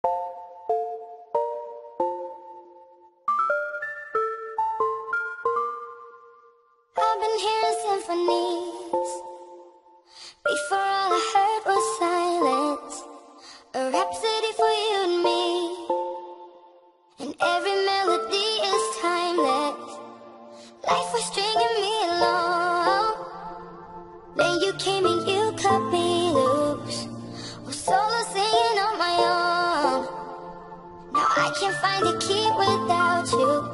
I've been hearing symphonies. Before all I heard was silence. A rhapsody for you and me. And every melody is timeless. Life was stringing me along. Then you came and you cut me loose. Was solo singing on my own. Now I can't find a key without you.